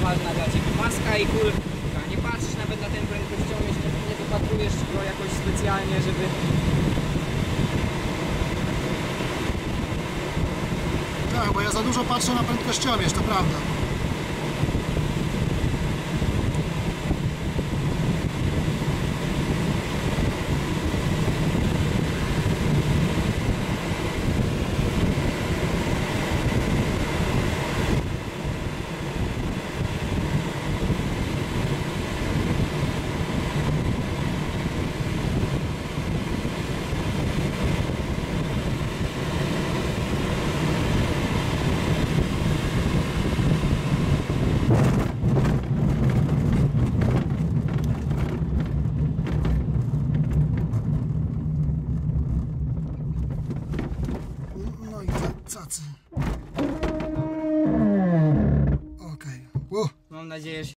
optymalna dla Ciebie maska i kulka. Nie patrzysz nawet na ten prędkościomierz, nie wypatrujesz go jakoś specjalnie, żeby... Tak, bo ja za dużo patrzę na prędkościomierz, to prawda. No i cacy. Okej. Mam nadzieję, że